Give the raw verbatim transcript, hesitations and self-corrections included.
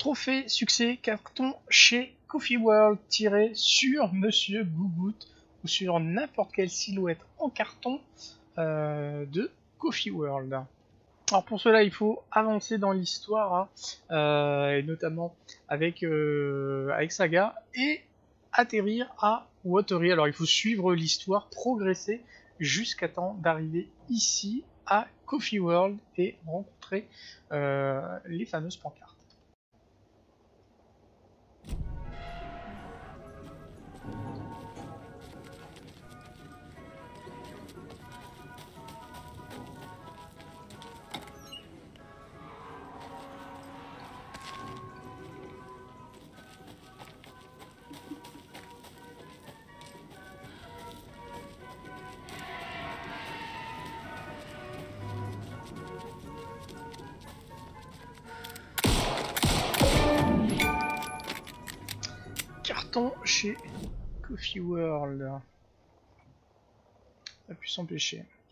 trophée, succès, carton chez Coffee World tiré sur Monsieur Gougout ou sur n'importe quelle silhouette en carton euh, de Coffee World. Alors pour cela il faut avancer dans l'histoire, hein, euh, et notamment avec, euh, avec Saga, et atterrir à Watery. Alors il faut suivre l'histoire, progresser jusqu'à temps d'arriver ici à Coffee World et rencontrer euh, les fameuses pancartes. Carton chez Coffee World. Ça a pu s'empêcher.